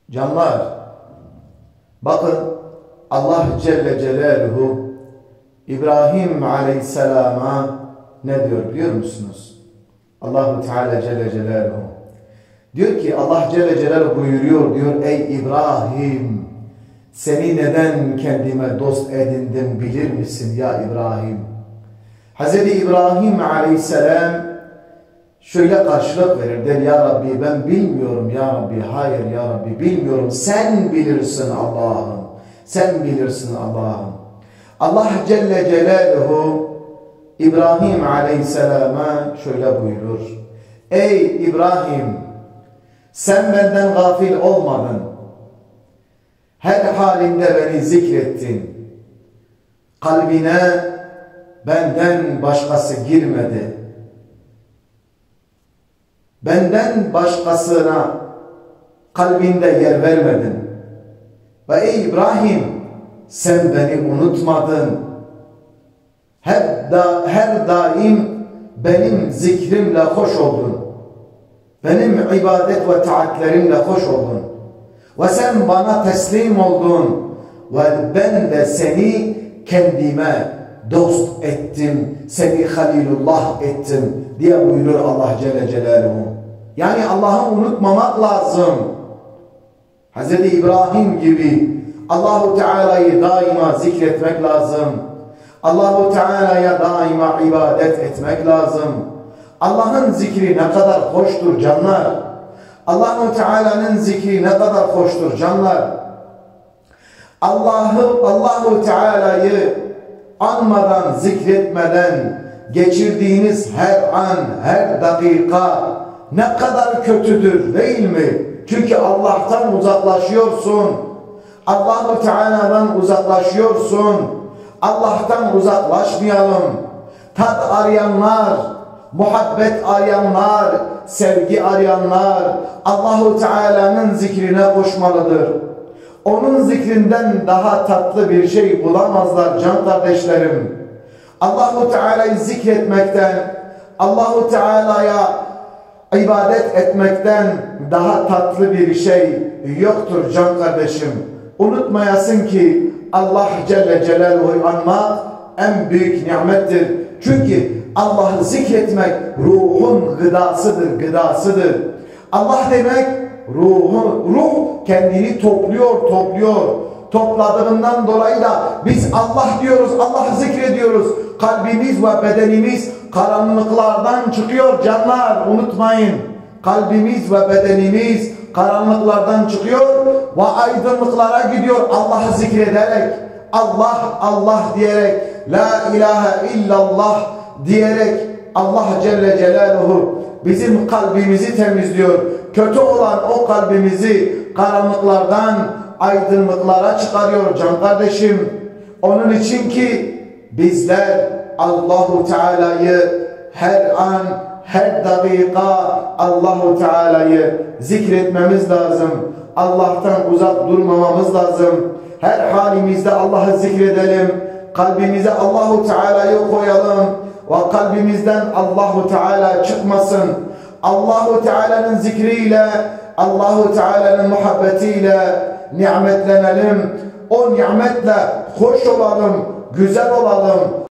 Canlar, bakın Allah Celle Celaluhu İbrahim Aleyhisselam'a ne diyor biliyor musunuz? Allahu Teala Celle Celaluhu diyor ki, Allah Celle Celaluhu buyuruyor, diyor: ey İbrahim, seni neden kendime dost edindim bilir misin ya İbrahim? Hz. İbrahim Aleyhisselam şöyle karşılık verir, der: ya Rabbi ben bilmiyorum ya Rabbi, hayır ya Rabbi bilmiyorum, sen bilirsin Allah'ım, sen bilirsin Allah'ım. Allah Celle Celaluhu İbrahim Aleyhisselam'a şöyle buyurur: ey İbrahim, sen benden gafil olmadın, her halinde beni zikrettin, kalbine benden başkası girmedi, benden başkasına kalbinde yer vermedin. Ve ey İbrahim, sen beni unutmadın, her daim benim zikrimle hoş oldun, benim ibadet ve taatlerimle hoş oldun ve sen bana teslim oldun ve ben de seni kendime dost ettim, seni Halilullah ettim diye buyurur Allah Celle Celaluhu. Yani Allah'ı unutmamak lazım. Hz. İbrahim gibi Allahu Teala'yı daima zikretmek lazım. Allahu Teala'ya daima ibadet etmek lazım. Allah'ın zikri ne kadar hoştur canlar. Allahu Teala'nın zikri ne kadar hoştur canlar. Allahu Teala'yı anmadan, zikretmeden geçirdiğiniz her an, her dakika ne kadar kötüdür değil mi? Çünkü Allah'tan uzaklaşıyorsun. Allahu Teala'dan uzaklaşıyorsun. Allah'tan uzaklaşmayalım. Tat arayanlar, muhabbet arayanlar, sevgi arayanlar Allahu Teala'nın zikrine koşmalıdır. Onun zikrinden daha tatlı bir şey bulamazlar can kardeşlerim. Allahu Teala'yı zikretmekten, Allahu Teala'ya ibadet etmekten daha tatlı bir şey yoktur can kardeşim. Unutmayasın ki Allah Celle Celaluhu'yu anmak en büyük nimettir. Çünkü Allah'ı zikretmek ruhun gıdasıdır. Allah demek ruh kendini topluyor. Topladığından dolayı da biz Allah diyoruz, Allah'ı zikrediyoruz. Kalbimiz ve bedenimiz karanlıklardan çıkıyor canlar, unutmayın. Kalbimiz ve bedenimiz karanlıklardan çıkıyor ve aydınlıklara gidiyor Allah'ı zikrederek, Allah diyerek, la ilahe illallah diyerek. Allah Celle Celaluhu bizim kalbimizi temizliyor. Kötü olan o kalbimizi karanlıklardan aydınlıklara çıkarıyor can kardeşim. Onun için ki bizler Allahu Teala'yı her an, her dakika Allahu Teala'yı zikretmemiz lazım. Allah'tan uzak durmamamız lazım. Her halimizde Allah'ı zikredelim. Kalbimize Allahu Teala'yı koyalım ve kalbimizden Allahu Teala çıkmasın. Allahu Teala'nın zikriyle, Allahu Teala'nın muhabbetiyle nimetlenelim. O nimetle hoş olalım, güzel olalım.